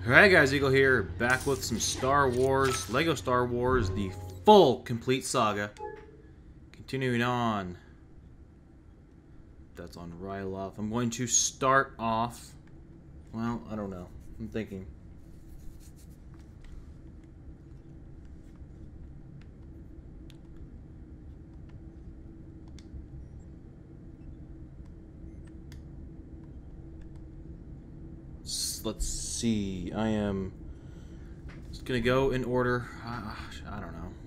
Alright guys, Eagle here, back with some Star Wars, Lego Star Wars, the full Complete Saga. Continuing on. That's on Ryloth. I'm going to start off, well, I don't know. I'm thinking. Let's see. I am just gonna go in order. I don't know.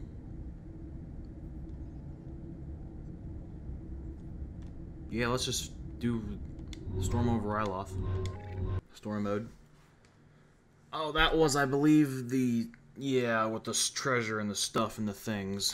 Yeah, let's just do Storm over Ryloth. Storm mode. Oh, that was, I believe, the with the treasure and the stuff and the things.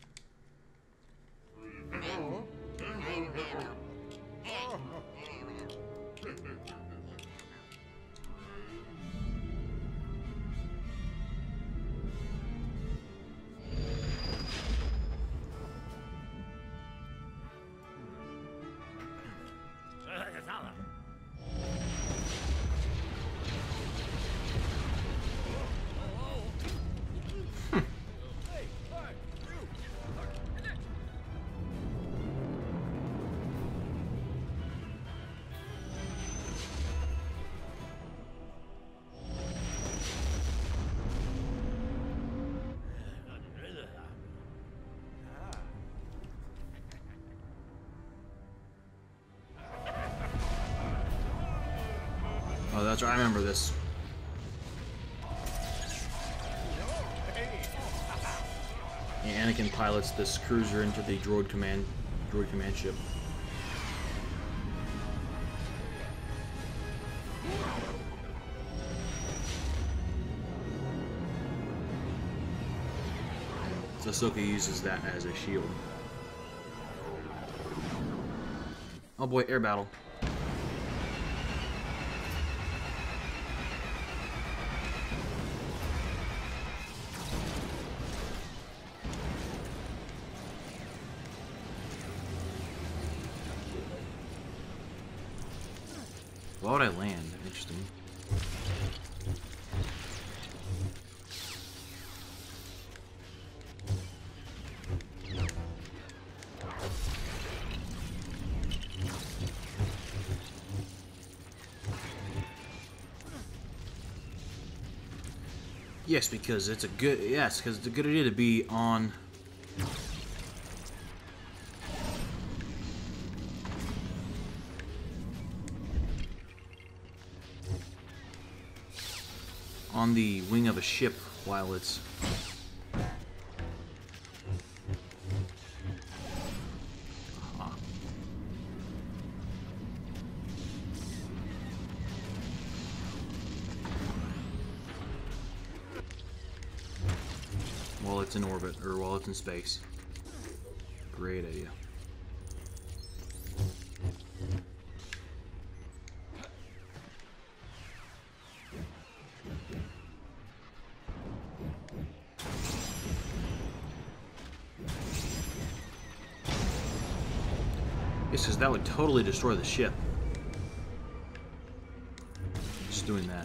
Oh, that's right. I remember this. Yeah, Anakin pilots this cruiser into the droid command ship. So Ahsoka uses that as a shield. Oh boy, air battle. Why would I land? Interesting. Yes, because it's a good. Yes, because it's a good idea to be on. On the wing of a ship while it's while it's in orbit or while it's in space. Great idea. Yes, because that would totally destroy the ship. Just doing that.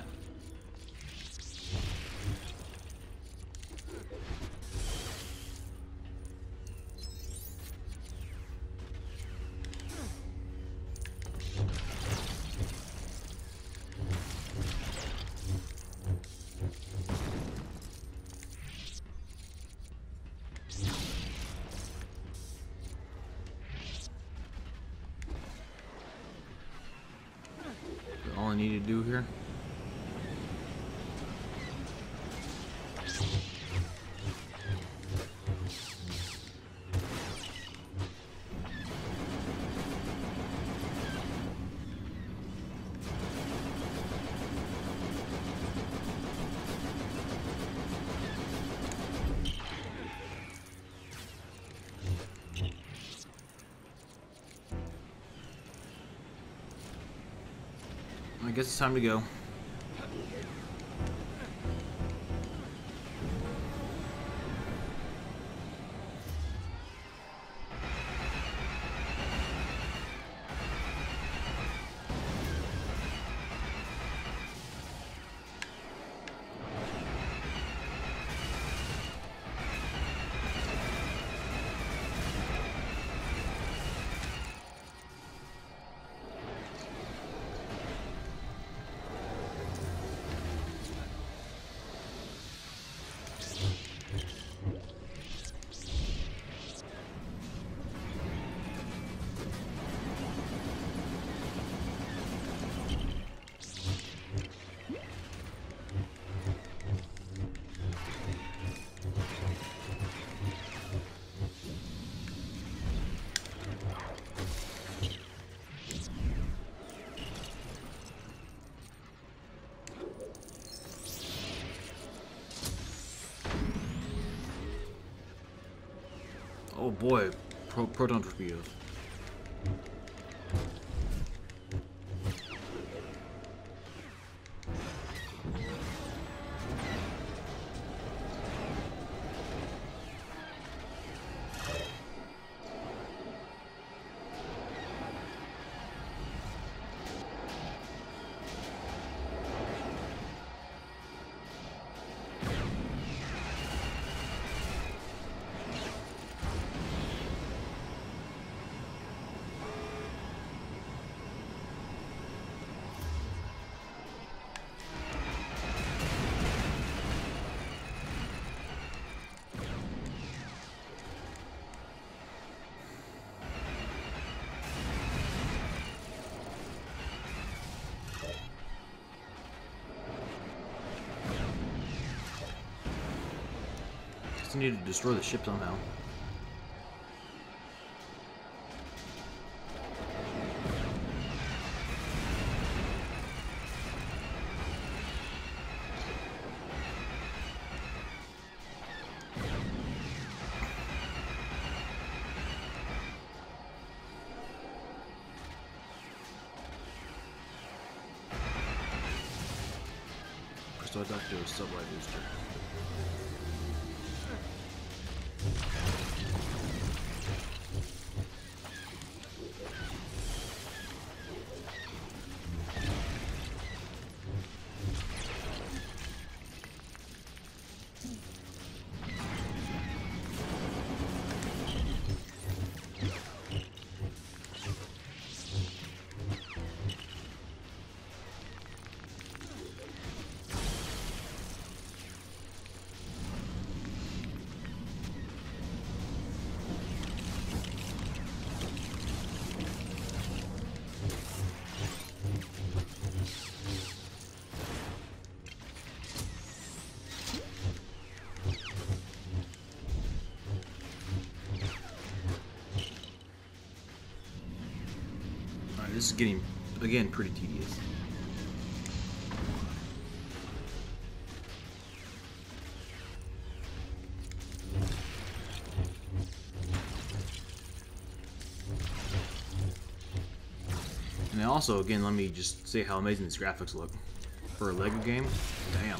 All I need to do here. I guess it's time to go. Oh boy, proton torpedoes. Just need to destroy the ship somehow. So I'd like to do a sublight booster. This is getting, again, pretty tedious. And also, again, let me just say how amazing these graphics look. For a LEGO game, damn.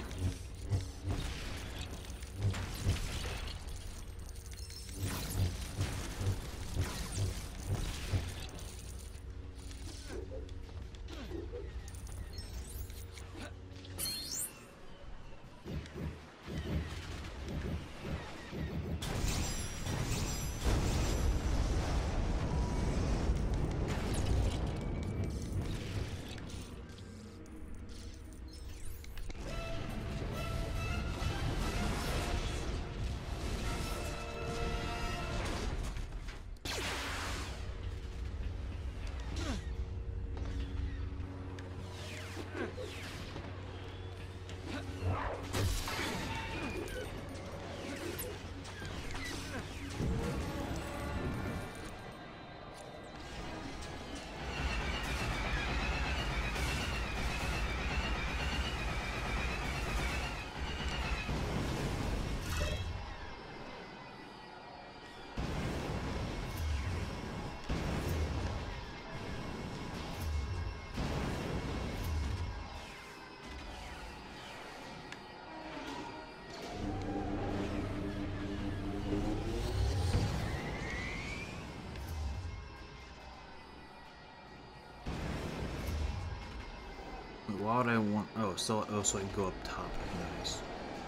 Why would I want? Oh, so I can go up top. Nice.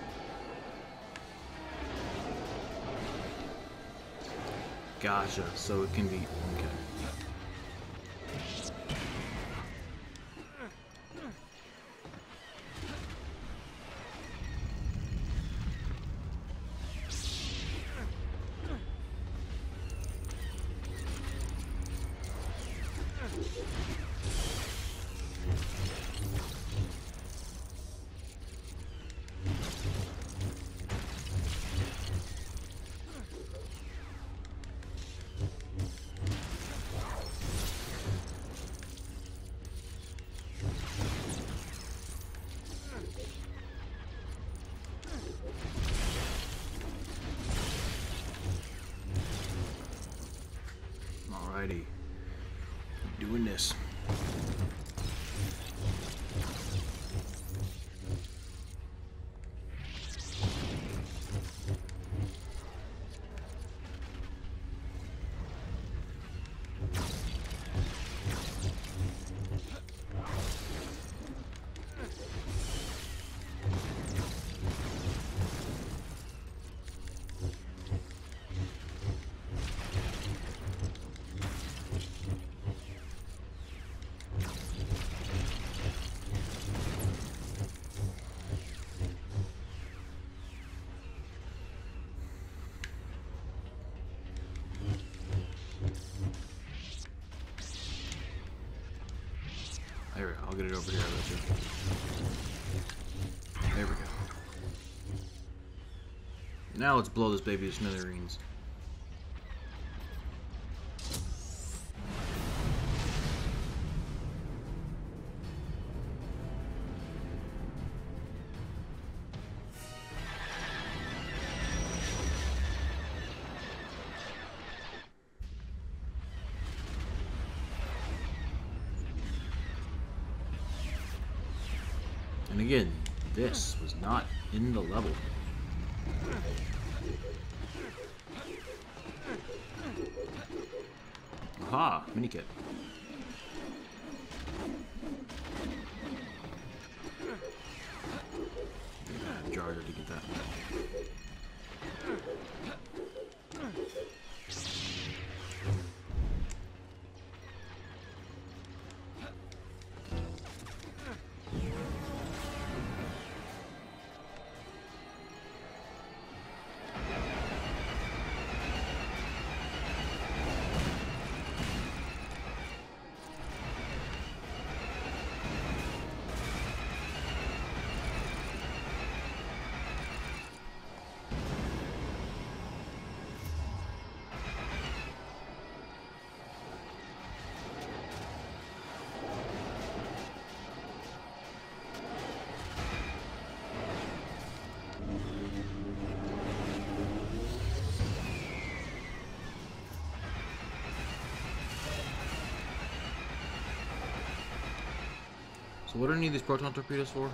Gotcha. So it can be okay. Alrighty. Doing this. There we go. I'll get it over here, I bet you. There we go. Now let's blow this baby to smithereens. And again, this was not in the level. Aha, mini kit. Jar to get that. So what do I need these proton torpedoes for?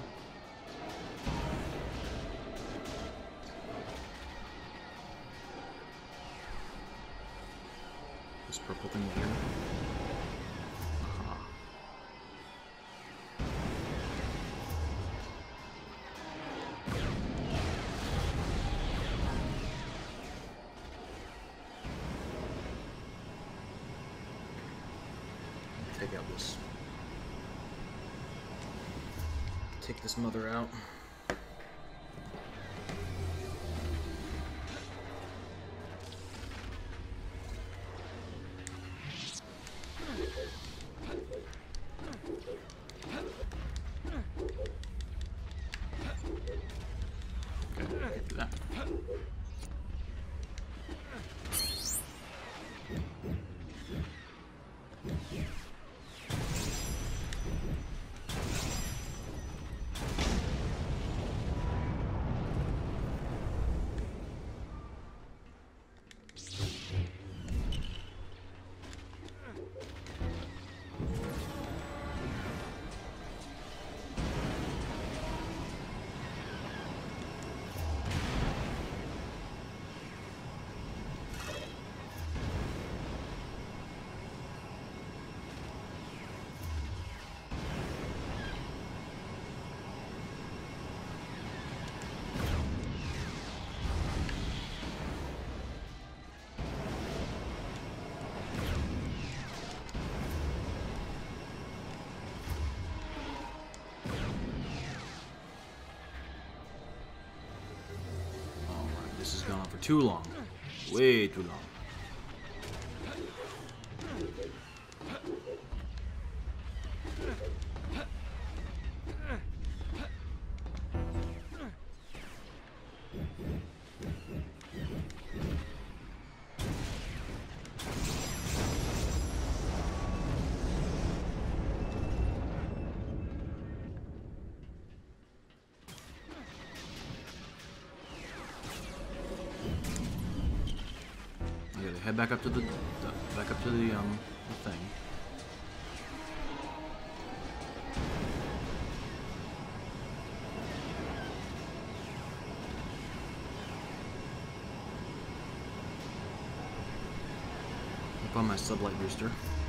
This purple thing here. Aha. Take out this. Take this mother out. Okay, can't do that. This has gone on for too long. Way too long. We gotta head back up to the thing. Up on my sublight booster.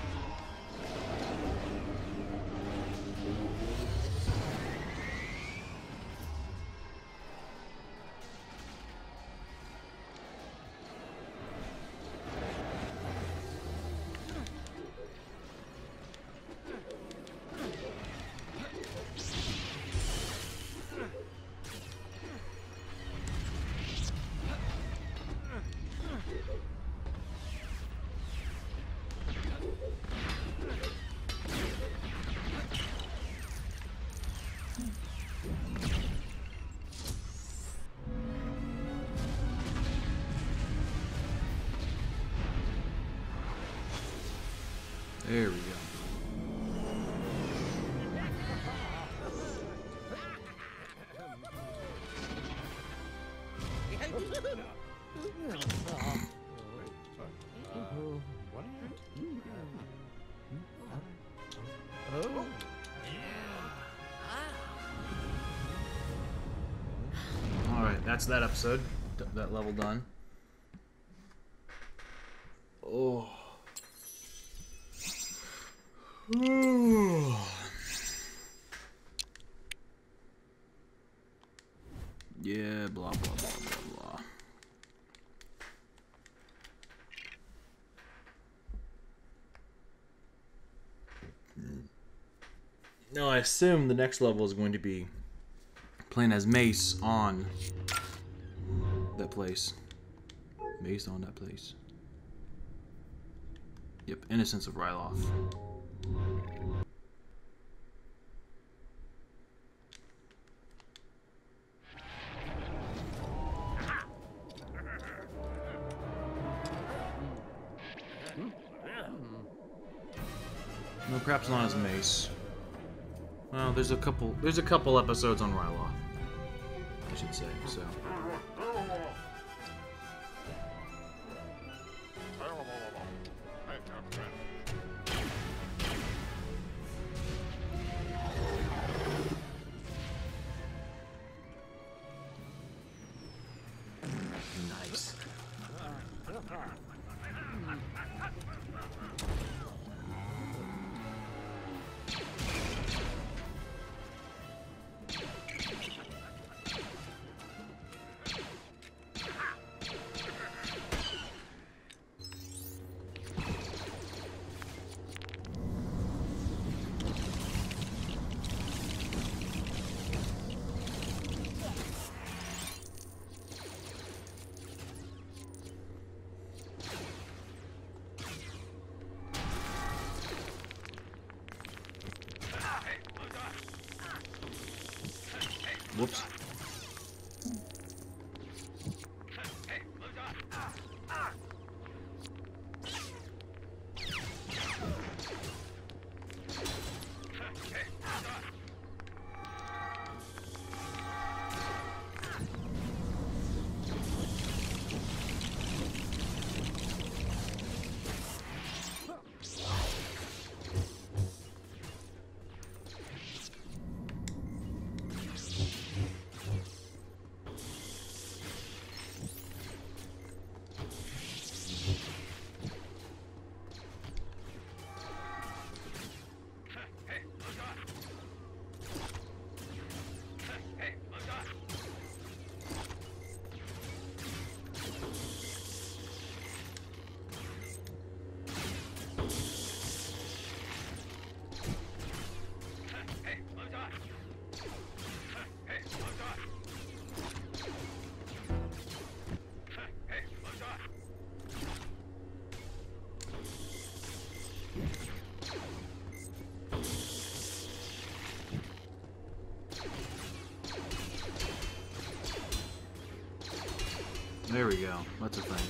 There we go. Alright, that's that episode. That level done. Oh. Yeah, blah, blah, blah, blah, blah. Now, I assume the next level is going to be playing as Mace on that place. Mace on that place. Yep, Innocence of Ryloth. No, perhaps not as Mace. Well, there's a couple episodes on Ryloth, I should say, so. Nice. Whoops. There we go. That's a thing.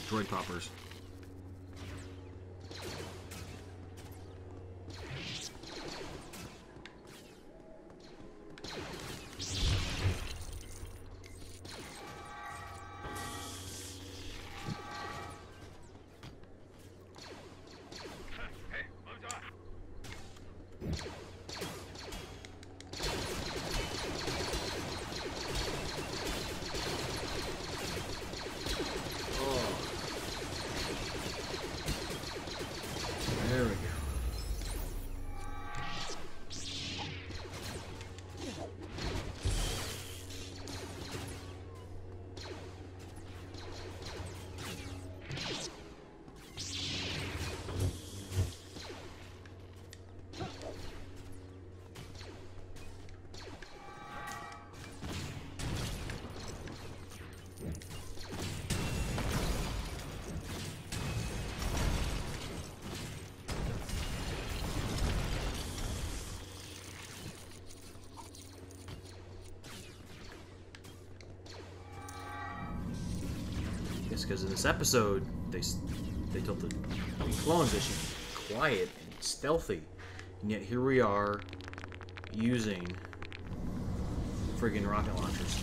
droid poppers. There we go. Because in this episode, they told the clones they should be quiet and stealthy, and yet here we are using friggin' rocket launchers.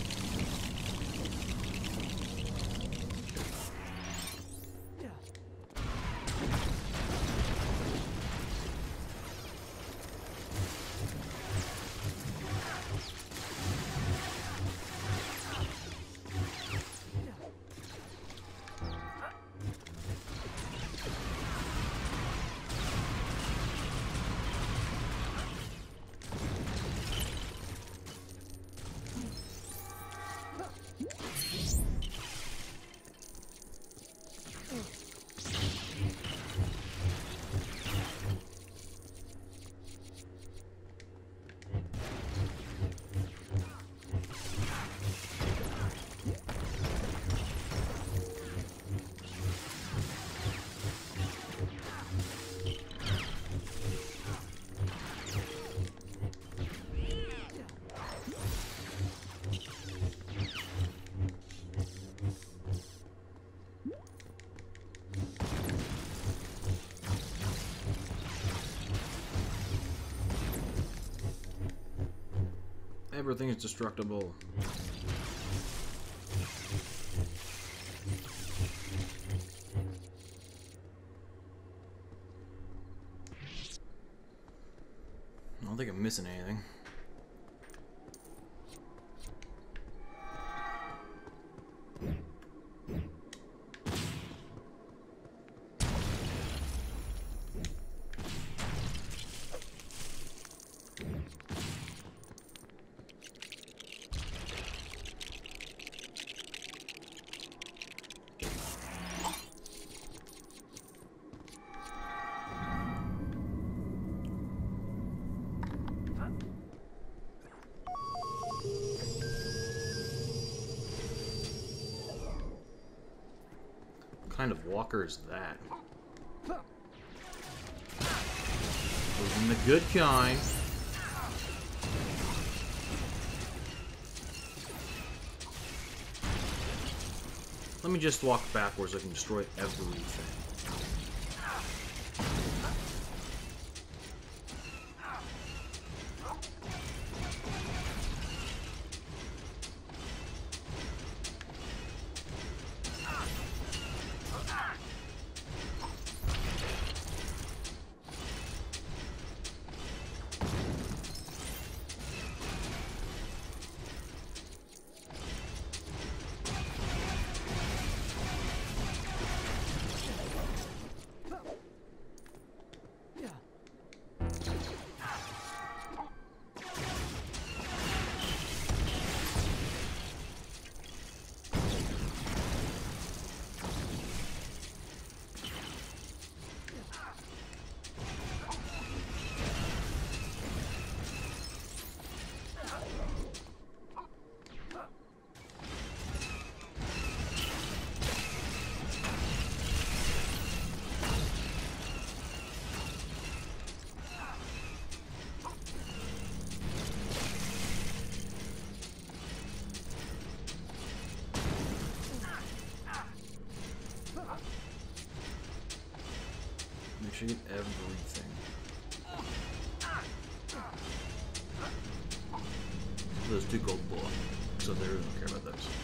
Everything is destructible. I don't think I'm missing anything. What kind of walker is that? Wasn't the good kind. Let me just walk backwards so I can destroy everything. should get everything. Those 2 gold blow up, so they really don't care about those.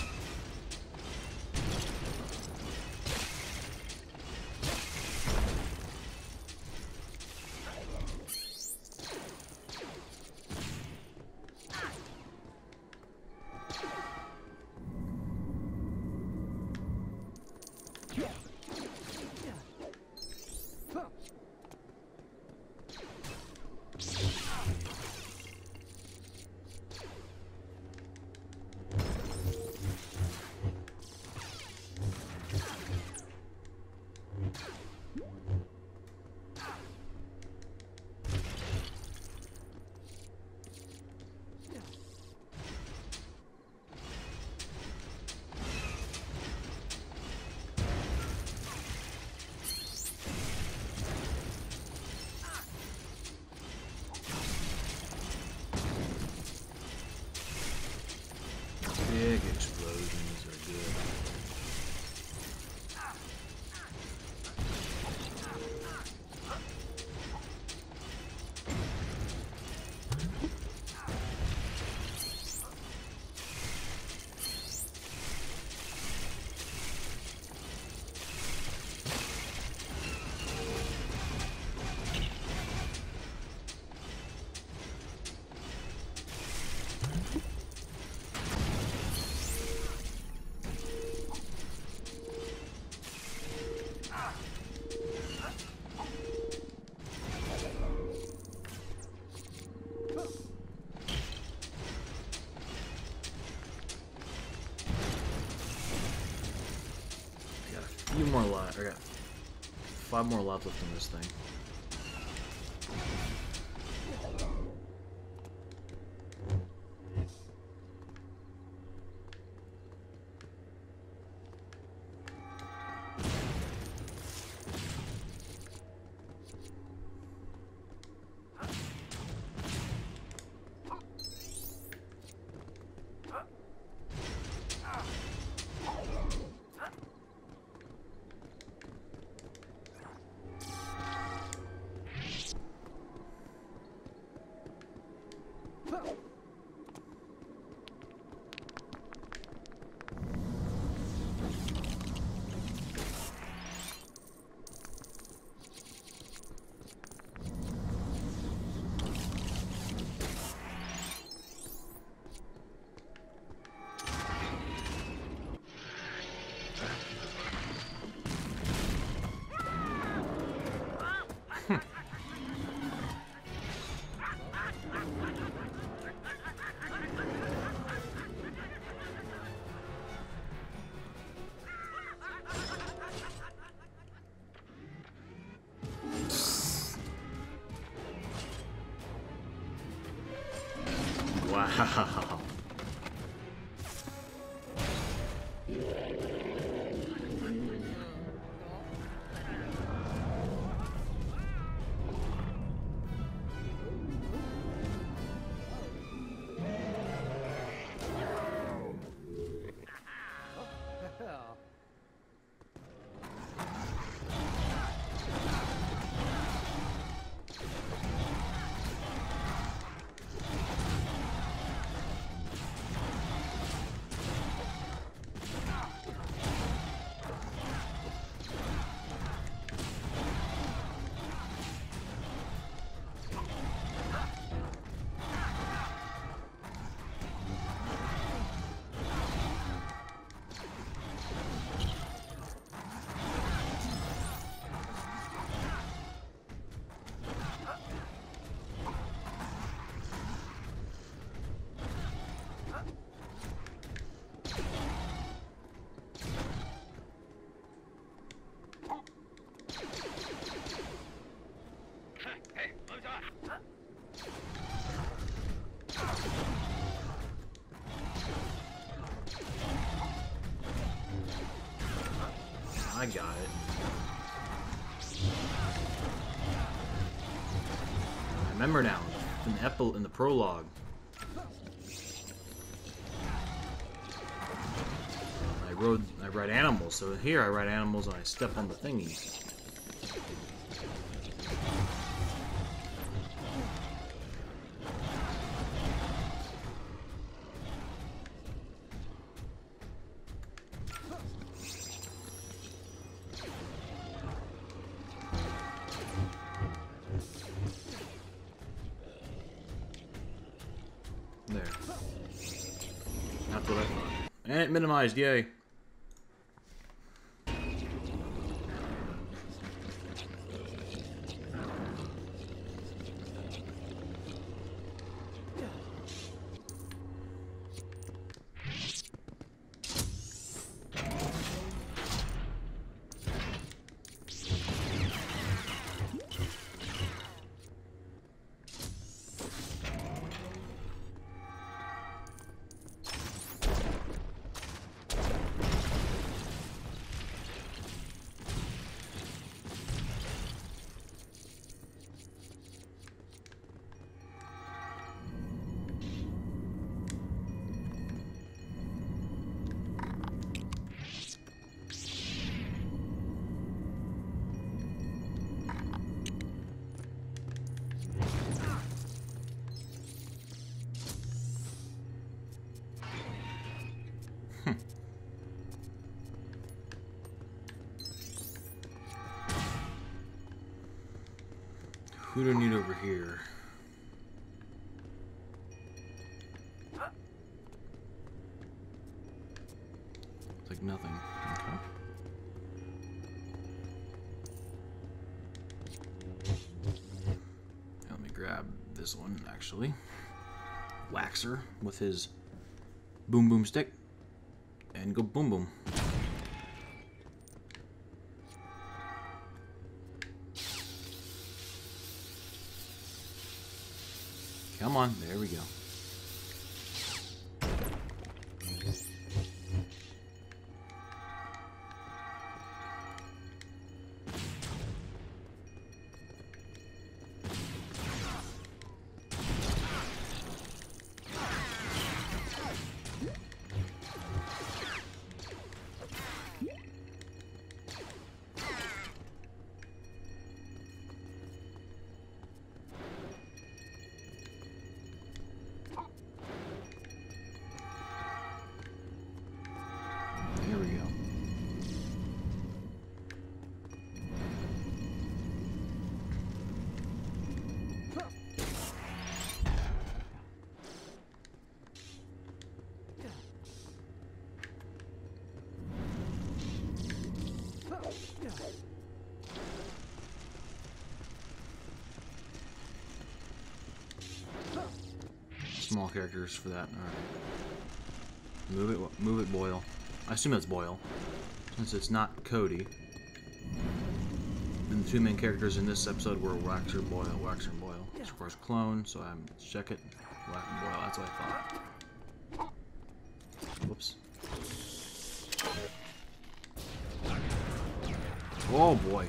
Big explosions are good. Few more lives. I got 5 more lives left in this thing. Wow. I got it. I remember now, in the prologue. I ride animals, so here I ride animals and I step on the thingies. And it minimized, yay. Who do I need over here? It's like nothing. Okay. Let me grab this one, actually. Waxer with his boom boom stick. And go boom boom. Come on, there we go. There we go. Small characters for that. All right. Move it, Boyle. I assume it's Boyle, since it's not Cody. And the two main characters in this episode were Waxer and Boyle. Waxer and Boyle. It's of course clone, so I'm check it. Wax and Boyle. That's what I thought. Whoops. Oh boy.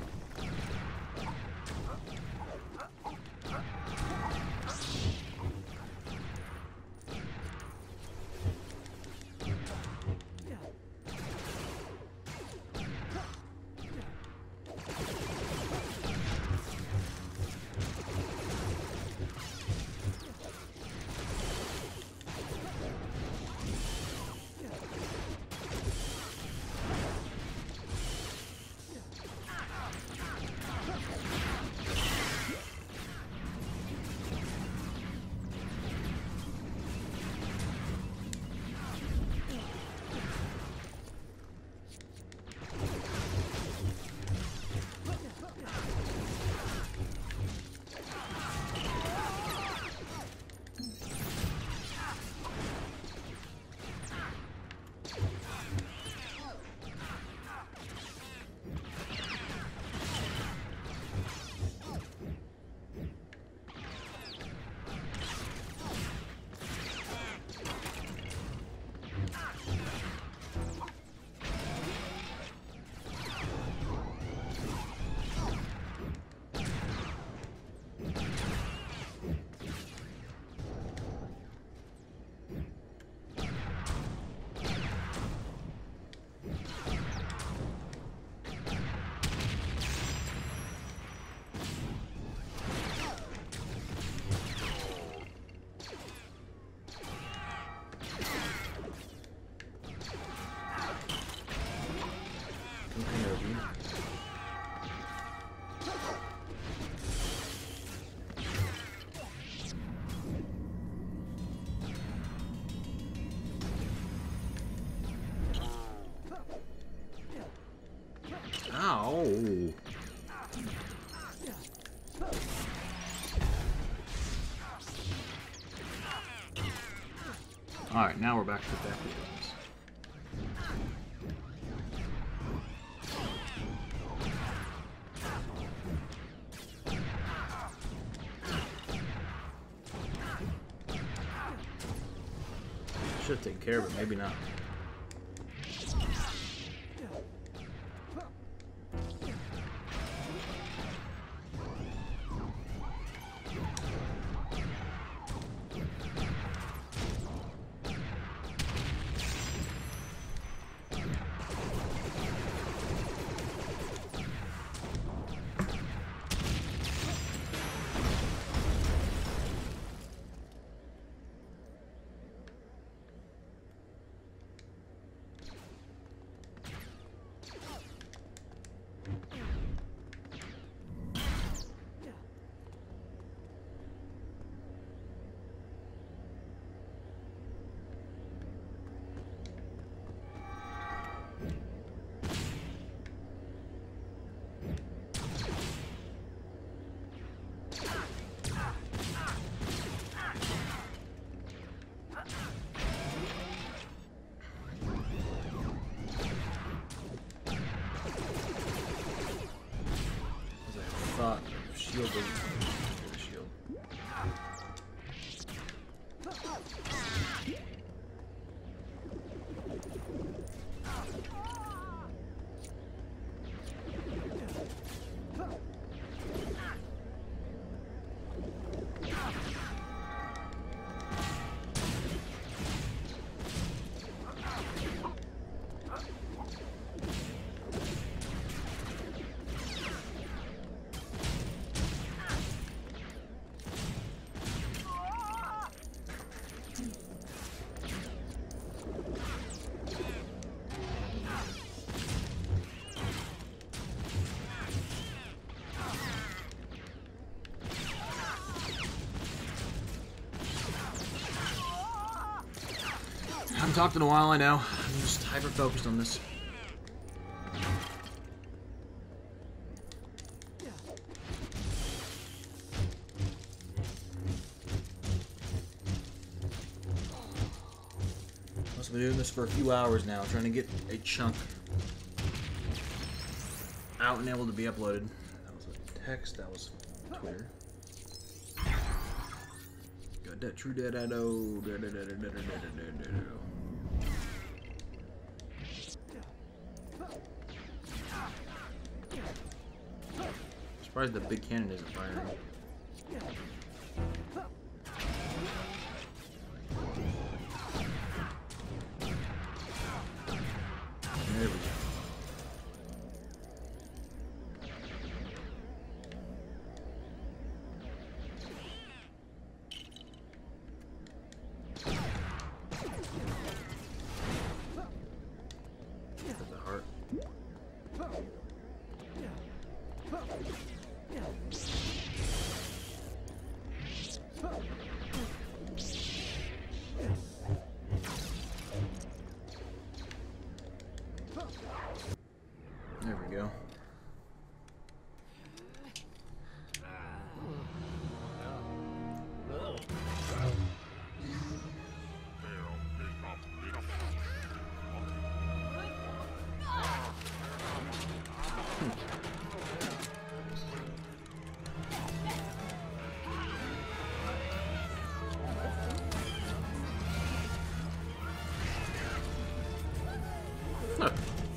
Ow! Alright, now we're back to business. Should have taken care of it, maybe not. Shield the shield. I haven't talked in a while, I know. I'm just hyper-focused on this. Must have been doing this for a few hours now, trying to get a chunk out and able to be uploaded. That was a text, that was Twitter. Got that true dead I know. Surprised the big cannon isn't firing. There we go. There we go. Huh.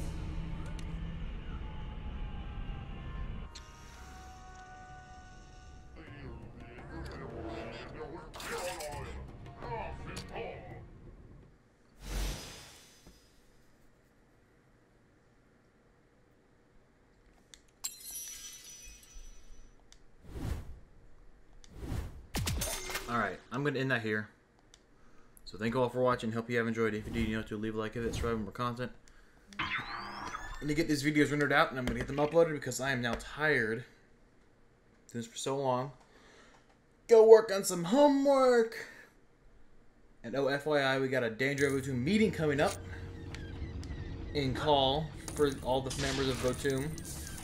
Alright, I'm going to end that here. So thank you all for watching. Hope you have enjoyed it. If you did, you know to leave a like of it, subscribe for more content. I'm going to get these videos rendered out and I'm going to get them uploaded because I am now tired. Doing this for so long. Go work on some homework. And oh, FYI, we got a Danger of Votoom meeting coming up in call for all the members of Votoom.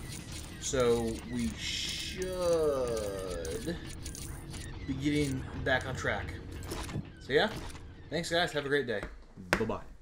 So we should be getting back on track. So yeah, thanks guys. Have a great day. Bye-bye.